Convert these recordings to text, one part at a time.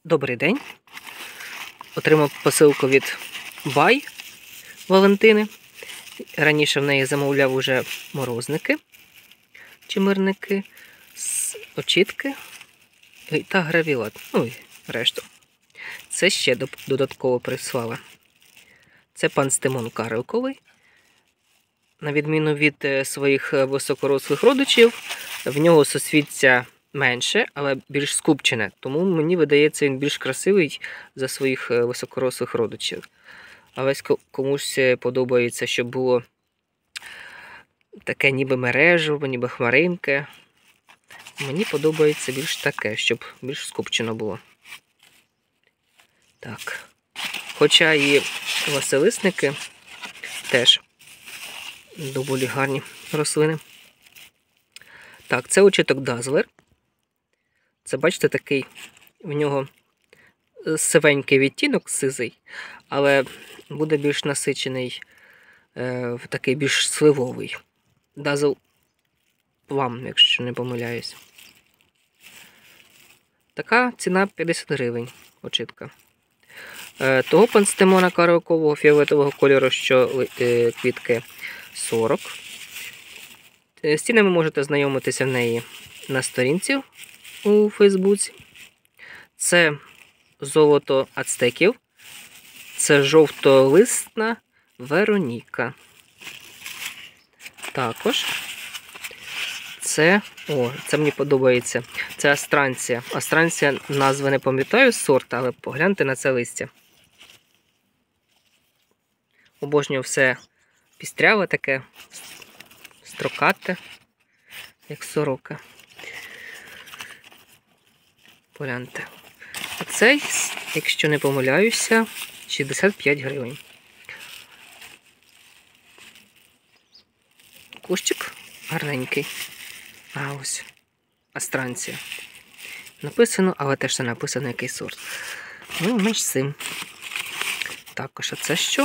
Добрий день. Отримав посилку від Бай Валентини. Раніше в неї замовляв уже морозники, чимирники, очітки та гравілат. Ну і решту. Це ще додатково прислала. Це панстимон карилковий. На відміну від своїх високорослих родичів, в нього суцвіття менше, але більш скупчене. Тому мені видається, він більш красивий за своїх високорослих родичів. Але комусь подобається, щоб було таке ніби мережево, ніби хмаринке. Мені подобається більш таке, щоб більш скупчено було. Так. Хоча і василисники теж доволі гарні рослини. Так, це очіток Dazzler. Це, бачите, такий в нього сивенький відтінок, сизий, але буде більш насичений, такий більш сливовий. Dazzle Plum, якщо не помиляюсь. Така ціна 50 гривень очітка. Того панстимона карилкового фіолетового кольору, що квітки, 40. З цінами можете знайомитися в неї на сторінці у Фейсбуці. Це золото ацтеків. Це жовтолисна Вероніка. Також це мені подобається. Це астранція. Астранція, назви не пам'ятаю сорт, але погляньте на це листя. Обожнюю все пістряве таке, строкате, як сорока. Погляньте. А цей, якщо не помиляюся, 65 гривень. Кущик гарненький. А ось астранція. Написано, але теж не написано, який сорт. Ну, менш цим. Також, а це що?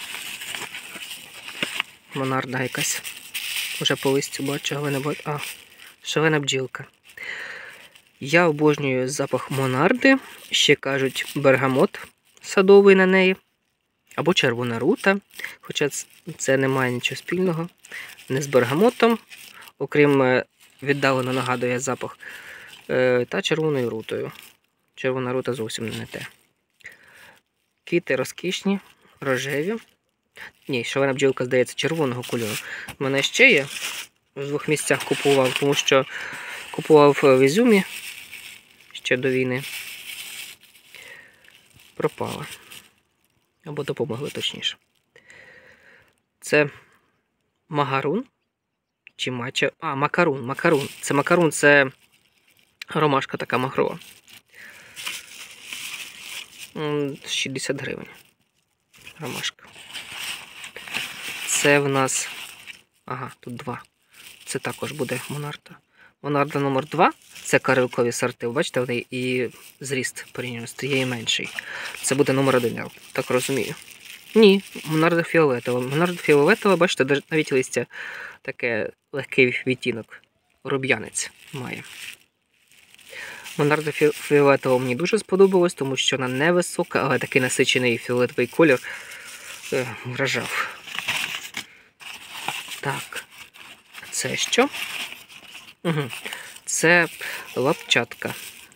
Монарда якась. Уже по листю бачу, але не бачу. А, шалена бджілка. Я обожнюю запах монарди. Ще кажуть бергамот садовий на неї. Або червона рута. Хоча це не має нічого спільного. Не з бергамотом. Окрім віддалено нагадує запах. Та червоною рутою. Червона рута зовсім не те. Квіти розкішні, рожеві. Ні, шалена бджілка, здається, червоного кольору. У мене ще є. В 2 місцях купував, тому що купував в Ізюмі ще до війни. Пропала. Або допомогли, точніше. Це магарун. Чи мача? А, макарун. Це макарун, це ромашка така махрова. 60 гривень. Ромашка. Це в нас... Ага, тут 2. Це також буде монарда. Монарда номер 2. Це карилкові сорти. Бачите, вони і зріст порівняно з тією менший. Це буде номер 1, я так розумію. Ні, монарда фіолетова. Монарда фіолетова, бачите, навіть листя таке легкий відтінок. Руб'янець має. Монарда фіолетова мені дуже сподобалось, тому що вона невисока, але такий насичений фіолетовий колір вражав. Так, це що? Це лапчатка.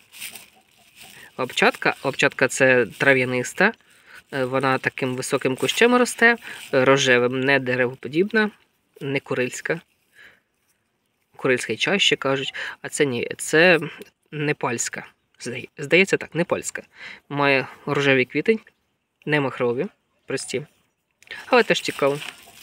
Лапчатка це трав'яниста. Вона таким високим кущем росте, рожевим, не деревоподібна, не курильська. Курильський чай ще кажуть. А це ні, це непальська. Здається так, непальська. Має рожевий квітень, не махрові, прості. Але теж цікаво.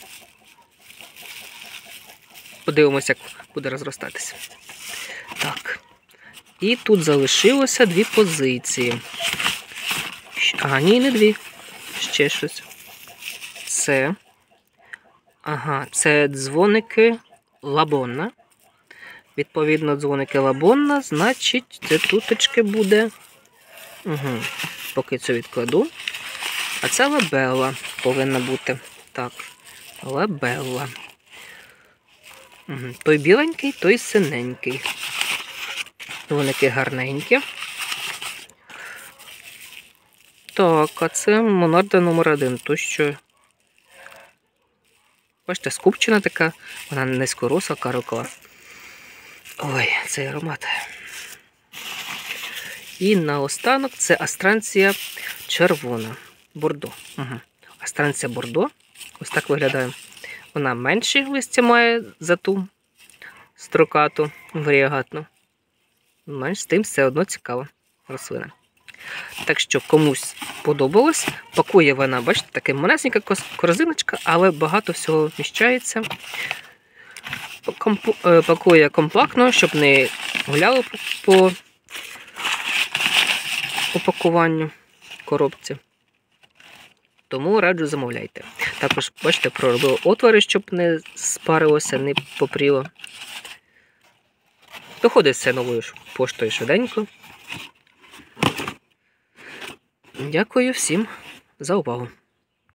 Подивимося, як буде розростатися. Так. І тут залишилося 2 позиції. А, ні, не 2. Ще щось. Це. Ага, це дзвоники Лабонна. Відповідно, дзвоники Лабонна, значить, це туточки буде. Поки це відкладу. А це лабелла повинна бути. Так, лабелла. Той біленький, той синенький. Дзвоники гарненькі. Так, а це Монарда номер 1. То що, бачите, скупчена така, вона низькороса, карокова. Ой, цей аромат. І наостанок це астранція червона. Бордо. Угу. Астранція бордо. Ось так виглядає. Вона менші листя має за ту строкату, варіагатну. Менш з тим все одно цікава рослина. Так що комусь подобалось. Пакує вона, бачите, така малесенька корзиночка, але багато всього вміщається. Пакує компактно, щоб не гуляло по упакуванню коробці. Тому раджу замовляйте. Також, бачите, проробив отвори, щоб не спарилося, не попріло. Доходить все новою поштою швиденько. Дякую всім за увагу.